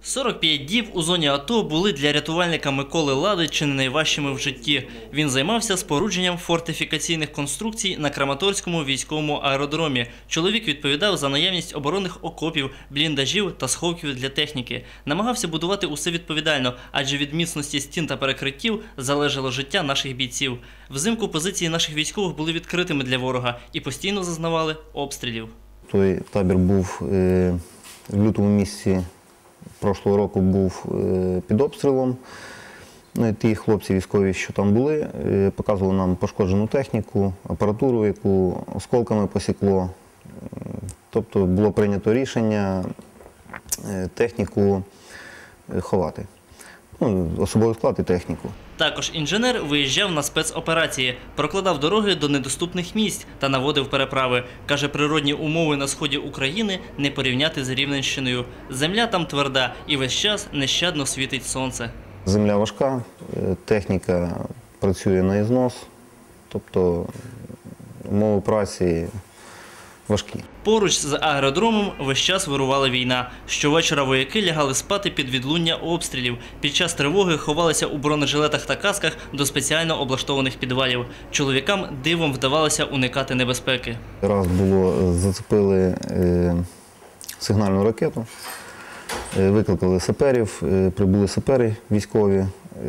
45 діб у зоні АТО були для рятувальника Миколи Лади чи не найважчими в житті. Він займався спорудженням фортифікаційних конструкцій на Краматорському військовому аеродромі. Чоловік відповідав за наявність оборонних окопів, бліндажів та сховків для техніки. Намагався будувати усе відповідально, адже від міцності стін та перекриттів залежало життя наших бійців. Взимку позиції наших військових були відкритими для ворога і постійно зазнавали обстрілів. Той табір був в лютому місяці прошлого року був під обстрілом. Ті хлопці військові, що там були, показували нам пошкоджену техніку, апаратуру, яку осколками посікло. Тобто було прийнято рішення техніку ховати. Особовий склад і техніку. Також інженер виїжджав на спецоперації, прокладав дороги до недоступних місць та наводив переправи. Каже, природні умови на сході України не порівняти з Рівненщиною. Земля там тверда і весь час нещадно світить сонце. Земля важка, техніка працює на ізнос, тобто умови праці важкі. Поруч з аеродромом весь час вирувала війна. Щовечора вояки лягали спати під відлуння обстрілів. Під час тривоги ховалися у бронежилетах та касках до спеціально облаштованих підвалів. Чоловікам дивом вдавалося уникати небезпеки. Раз було, зацепили сигнальну ракету, викликали саперів, прибули сапери військові.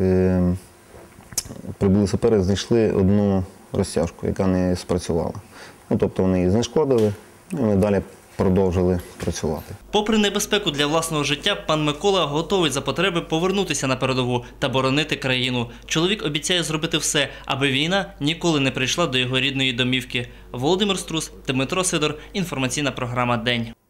Прибули сапери, знайшли одну розтяжку, яка не спрацювала. Тобто вони її знешкодили, і ми далі продовжили працювати. Попри небезпеку для власного життя, пан Микола готовий за потреби повернутися на передову та боронити країну. Чоловік обіцяє зробити все, аби війна ніколи не прийшла до його рідної домівки. Володимир Струс, Дмитро Сидор. Інформаційна програма «День».